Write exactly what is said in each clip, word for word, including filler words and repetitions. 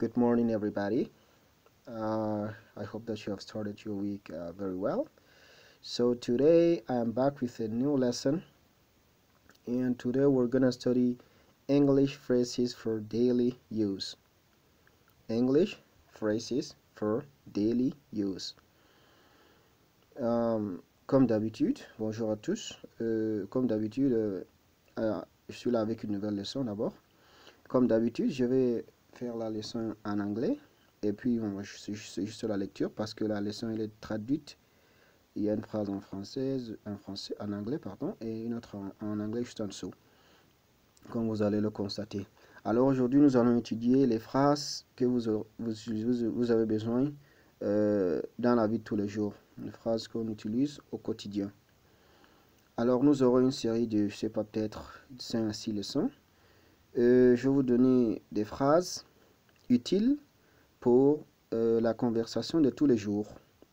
Good morning, everybody. Uh, I hope that you have started your week uh, very well. So today I am back with a new lesson, and today we're gonna study English phrases for daily use. English phrases for daily use. Um, comme d'habitude, bonjour à tous. Euh, comme d'habitude, euh, euh, je suis là avec une nouvelle leçon d'abord. Comme d'habitude, je vais faire la leçon en anglais. Et puis, bon, je suis juste la lecture parce que la leçon elle est traduite. Il y a une phrase en français, en français, en anglais, pardon, et une autre en, en anglais juste en dessous, comme vous allez le constater. Alors aujourd'hui, nous allons étudier les phrases que vous, vous, vous, vous avez besoin euh, dans la vie de tous les jours, les phrases qu'on utilise au quotidien. Alors nous aurons une série de, je sais pas, peut-être cinq à six leçons. Euh, je vais vous donner des phrases utiles pour euh, la conversation de tous les jours.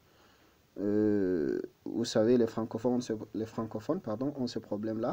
Euh, vous savez, les francophones, les francophones pardon, ont ce problème-là.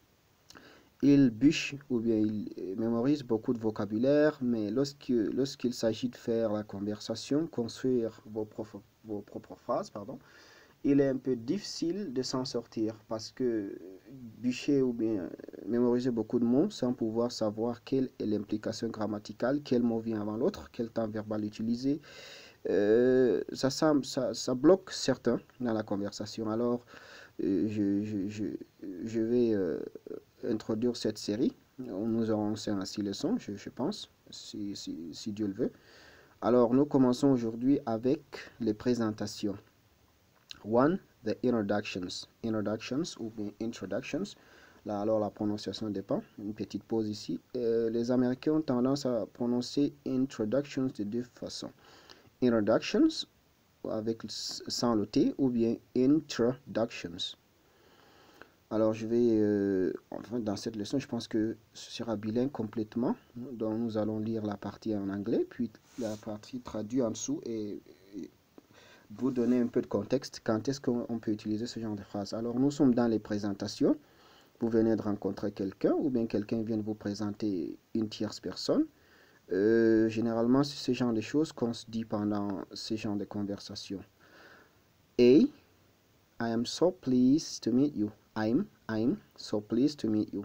Ils bûchent ou bien ils mémorisent beaucoup de vocabulaire, mais lorsqu'il lorsqu'il s'agit de faire la conversation, construire vos, propres, vos propres phrases, pardon, il est un peu difficile de s'en sortir parce que bûcher ou bien mémoriser beaucoup de mots sans pouvoir savoir quelle est l'implication grammaticale, quel mot vient avant l'autre, quel temps verbal utiliser, euh, ça, ça, ça, ça bloque certains dans la conversation. Alors, euh, je, je, je, je vais euh, introduire cette série. Nous aurons cinq à six leçons, je, je pense, si, si, si Dieu le veut. Alors, nous commençons aujourd'hui avec les présentations. One, the introductions. Introductions ou bien introductions. Là, alors, la prononciation dépend. Une petite pause ici. Euh, les Américains ont tendance à prononcer introductions de deux façons. Introductions avec sans le T ou bien introductions. Alors je vais, euh, enfin dans cette leçon, je pense que ce sera bilingue complètement. Donc nous allons lire la partie en anglais, puis la partie traduite en dessous et, et vous donner un peu de contexte. Quand est-ce qu'on peut utiliser ce genre de phrase? Alors nous sommes dans les présentations. Vous venez de rencontrer quelqu'un ou bien quelqu'un vient de vous présenter une tierce personne. Euh, généralement, c'est ce genre de choses qu'on se dit pendant ce genre de conversation. A, I am so pleased to meet you. I'm, I'm so pleased to meet you.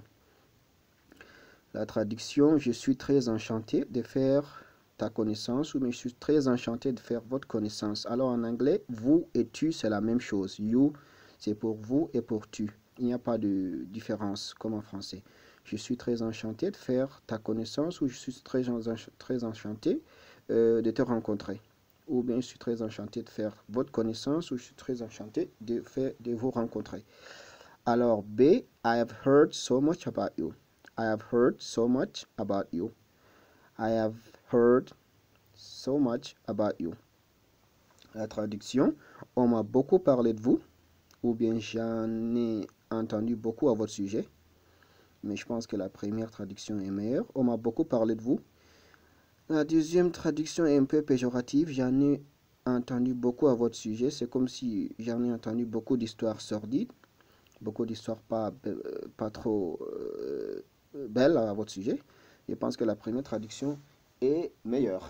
La traduction, je suis très enchanté de faire ta connaissance ou mais je suis très enchanté de faire votre connaissance. Alors en anglais, vous et tu, c'est la même chose. You, c'est pour vous et pour tu. Il n'y a pas de différence comme en français. Je suis très enchanté de faire ta connaissance ou je suis très, très enchanté euh, de te rencontrer. Ou bien je suis très enchanté de faire votre connaissance ou je suis très enchanté de, faire, de vous rencontrer. Alors B, I have heard so much about you. I have heard so much about you. I have heard so much about you. La traduction, on m'a beaucoup parlé de vous ou bien j'en ai entendu beaucoup à votre sujet. Mais je pense que la première traduction est meilleure. On m'a beaucoup parlé de vous. La deuxième traduction est un peu péjorative. J'en ai entendu beaucoup à votre sujet. C'est comme si j'en ai entendu beaucoup d'histoires sordides. Beaucoup d'histoires pas, euh, pas trop euh, belles à votre sujet. Je pense que la première traduction est meilleure.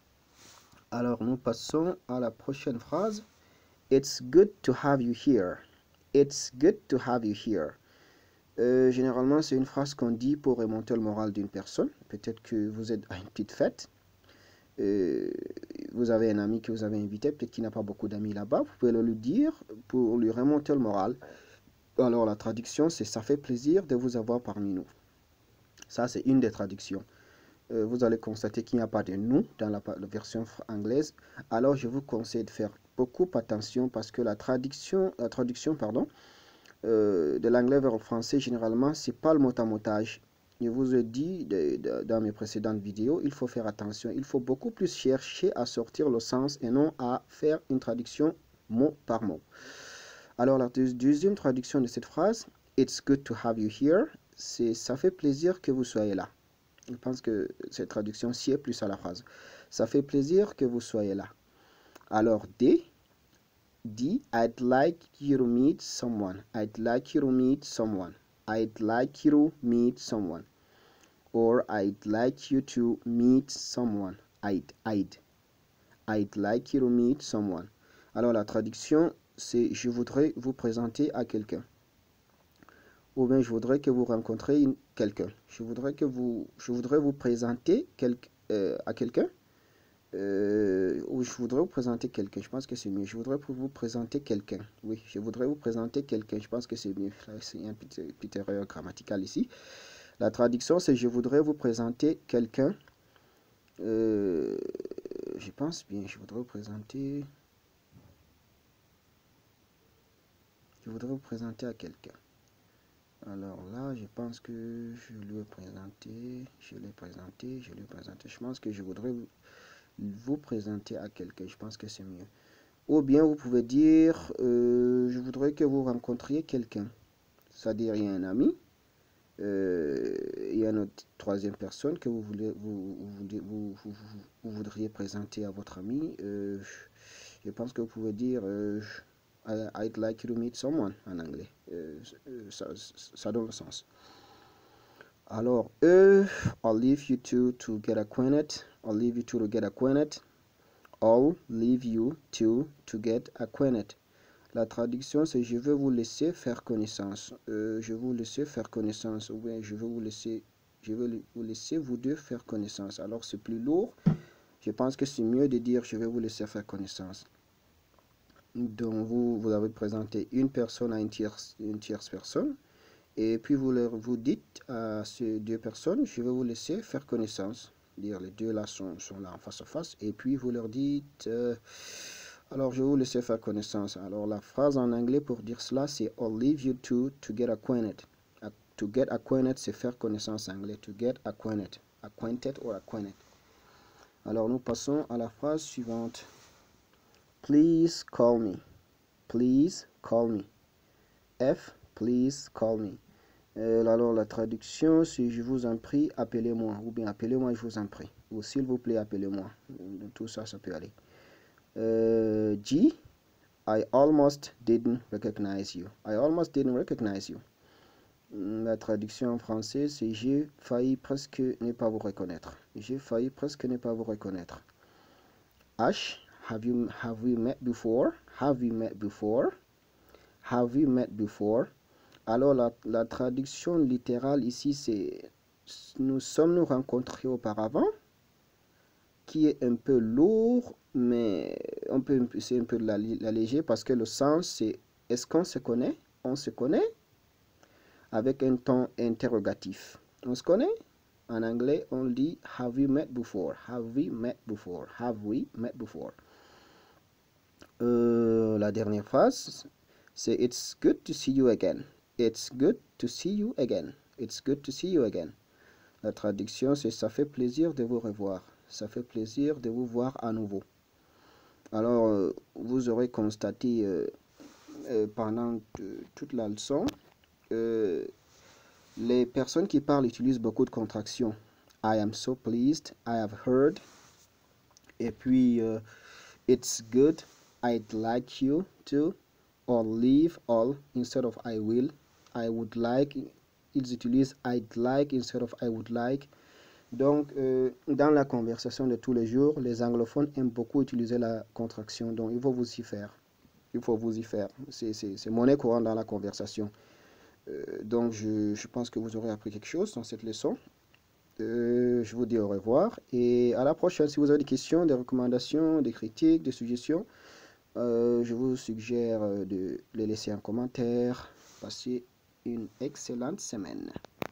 Alors nous passons à la prochaine phrase. It's good to have you here. It's good to have you here. Euh, généralement, c'est une phrase qu'on dit pour remonter le moral d'une personne. Peut-être que vous êtes à une petite fête. Euh, vous avez un ami que vous avez invité. Peut-être qu'il n'a pas beaucoup d'amis là-bas. Vous pouvez le lui dire pour lui remonter le moral. Alors, la traduction, c'est « ça fait plaisir de vous avoir parmi nous ». Ça, c'est une des traductions. Euh, vous allez constater qu'il n'y a pas de « nous » dans la, la version anglaise. Alors, je vous conseille de faire beaucoup attention parce que la traduction, la traduction pardon, Euh, de l'anglais vers le français, généralement, c'est pas le mot-à-motage. Je vous ai dit de, de, dans mes précédentes vidéos, il faut faire attention. Il faut beaucoup plus chercher à sortir le sens et non à faire une traduction mot par mot. Alors, la deuxième traduction de cette phrase, It's good to have you here, c'est ça fait plaisir que vous soyez là. Je pense que cette traduction sied plus à la phrase. Ça fait plaisir que vous soyez là. Alors, D, D, I'd like you to meet someone. I'd like you to meet someone. I'd like you to meet someone. Or I'd like you to meet someone. I'd, I'd. I'd like you to meet someone. Alors la traduction, c'est je voudrais vous présenter à quelqu'un. Ou bien je voudrais que vous rencontriez quelqu'un. Je voudrais que vous, je voudrais vous présenter quel, euh, à quelqu'un. Euh, ou je voudrais vous présenter quelqu'un. Je pense que c'est mieux. Je voudrais vous présenter quelqu'un. Oui, je voudrais vous présenter quelqu'un. Je pense que c'est mieux. C'est une petite, petite erreur grammaticale ici. La traduction, c'est je voudrais vous présenter quelqu'un. Euh, je pense bien. Je voudrais vous présenter. Je voudrais vous présenter à quelqu'un. Alors là, je pense que je lui ai présenté, je l'ai présenté, je lui ai présenté. Je pense que je voudrais vous, vous présenter à quelqu'un. Je pense que c'est mieux. Ou bien vous pouvez dire, euh, je voudrais que vous rencontriez quelqu'un. C'est-à-dire, il y a un ami, euh, il y a une autre, troisième personne que vous, voulez, vous, vous, vous, vous, vous voudriez présenter à votre ami. Euh, je pense que vous pouvez dire... Euh, I'd like you to meet someone en anglais. Euh, ça, ça donne le sens. Alors, euh, I'll leave you two to get acquainted. I'll leave you two to get acquainted. I'll leave you two to get acquainted. La traduction, c'est je vais vous laisser faire connaissance. Euh, je vais vous laisser faire connaissance. Ou bien je vais vous laisser, je vais vous laisser vous deux faire connaissance. Alors, c'est plus lourd. Je pense que c'est mieux de dire je vais vous laisser faire connaissance. Donc vous, vous avez présenté une personne à une tierce, une tierce personne et puis vous leur vous dites à ces deux personnes je vais vous laisser faire connaissance, dire les deux là sont, sont là en face à face et puis vous leur dites euh, alors je vais vous laisser faire connaissance. Alors la phrase en anglais pour dire cela c'est I'll leave you two to get acquainted. To get acquainted c'est faire connaissance en anglais, to get acquainted, acquainted or acquainted. Alors nous passons à la phrase suivante. Please call me. Please call me. F, please call me. Euh, alors la traduction, c'est je vous en prie, appelez-moi. Ou bien appelez-moi, je vous en prie. Ou s'il vous plaît, appelez-moi. Tout ça, ça peut aller. Euh, G, I almost didn't recognize you. I almost didn't recognize you. La traduction en français, c'est j'ai failli presque ne pas vous reconnaître. J'ai failli presque ne pas vous reconnaître. H, Have you have we met before? Have we met before? Have we met before? Alors la, la traduction littérale ici c'est nous sommes-nous rencontrés auparavant, qui est un peu lourd, mais on peut c'est un peu l'alléger parce que le sens c'est est-ce qu'on se connaît? On se connaît avec un ton interrogatif. On se connaît? En anglais on dit have we met before? Have we met before? Have we met before? Euh, la dernière phrase, c'est It's good to see you again. It's good to see you again. It's good to see you again. La traduction, c'est ça fait plaisir de vous revoir. Ça fait plaisir de vous voir à nouveau. Alors, euh, vous aurez constaté euh, euh, pendant toute la leçon, euh, les personnes qui parlent utilisent beaucoup de contractions. I am so pleased. I have heard. Et puis, euh, it's good. I'd like you to, or leave all instead of I will. I would like, ils utilisent I'd like instead of I would like. Donc, euh, dans la conversation de tous les jours, les anglophones aiment beaucoup utiliser la contraction. Donc, il faut vous y faire. Il faut vous y faire. C'est monnaie courante dans la conversation. Euh, donc, je, je pense que vous aurez appris quelque chose dans cette leçon. Euh, je vous dis au revoir et à la prochaine. Si vous avez des questions, des recommandations, des critiques, des suggestions, Euh, je vous suggère de les laisser en commentaire. Passez une excellente semaine.